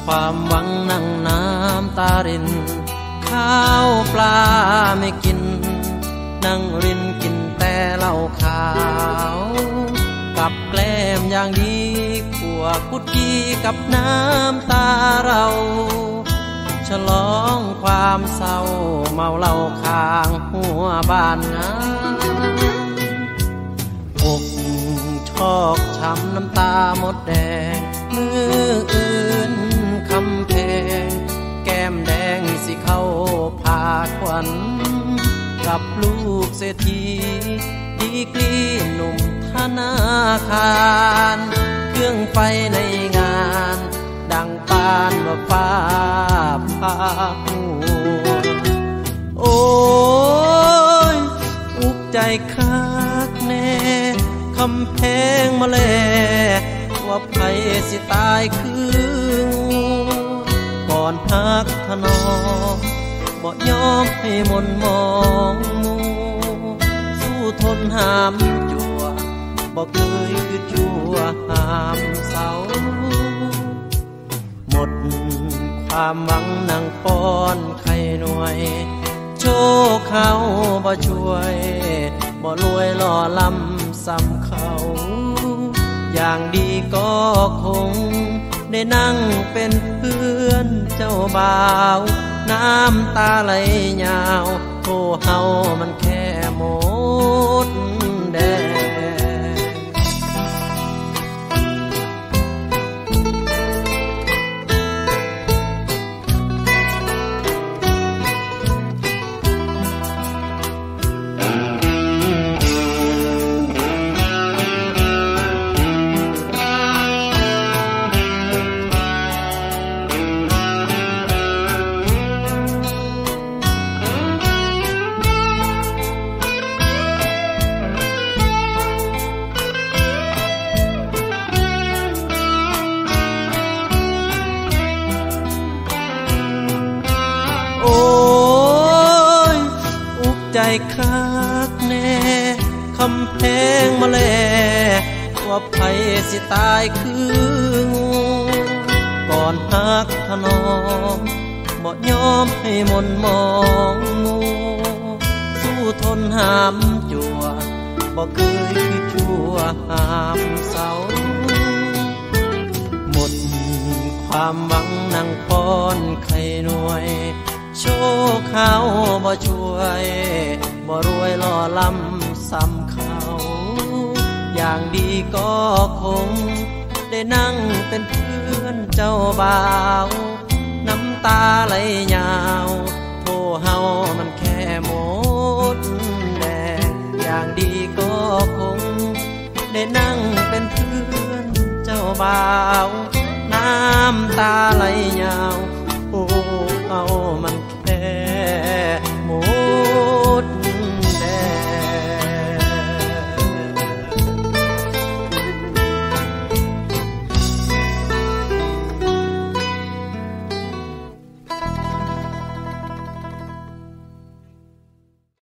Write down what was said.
ความหวังนั่งน้ำตารินข้าวปลาไม่กินนั่งรินกินแต่เหล้าขาวกับแกล้มอย่างดีขัวกุดกี้กับน้ำตาเราฉลองความเศร้าเมาเหล้าข้างหัวบ้านงามอกชอกช้ำน้ำตาหมดแดงมืออื่นคำเพลงแก้มแดงสิเข้าพาควันกับลูกเศรษฐีดีกรีหนุ่มธนาคารเครื่องไฟในงานดังปานว่าฟ้าผ่าหัวโอ้ยอุกใจคักแน่คำแพงมาแลว่าไผสิตายคือก่อนพักถนอมบ่ยอมให้มนมองมูสู้ทนหามจั่วบ่เคยคือจั่วหามเศร้าหมดความหวังนั่งป้อนไข่หน่วยโชคเขาบ่ช่วยบ่รวยหล่อลำซ้ำเขาอย่างดีก็คงได้นั่งเป็นเพื่อนเจ้าบ่าวน้ำตาไหลยาวโทเฮามันแค่หมดแดใจคักแน่คำแพงมาแลว่าไผสิตายคืองูก่อนพักถนอมบ่ยอมให้มนมองงูสู้ทนหามจั่วบ่เคยคือจั่วหามเศร้าหมดความหวังนั่งป้อนไข่หน่วยโชคเขาบ่ช่วยบ่รวยหล่อลำซ้ำเขาอย่างดีก็คงได้นั่งเป็นเพื่อนเจ้าบ่าวน้ำตาไหลยาวโทเฮามันแค่หมดแดงอย่างดีก็คงได้นั่งเป็นเพื่อนเจ้าบ่าวน้ำตาไหลยาวโอ้เอามัน